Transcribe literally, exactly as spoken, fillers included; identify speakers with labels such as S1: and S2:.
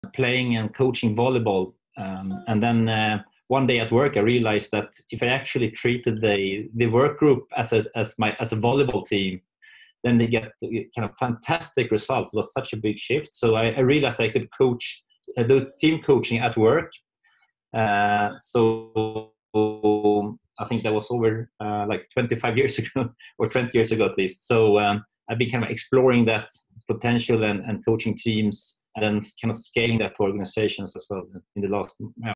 S1: playing and coaching volleyball. Um, and then uh, one day at work, I realized that if I actually treated the the work group as a as my as a volleyball team, then they get kind of fantastic results. It was such a big shift. So I, I realized I could coach, uh, do team coaching at work. Uh, so I think that was over uh, like twenty-five years ago, or twenty years ago at least. So um, I've been kind of exploring that potential and, and coaching teams, and then kind of scaling that to organizations as well in the last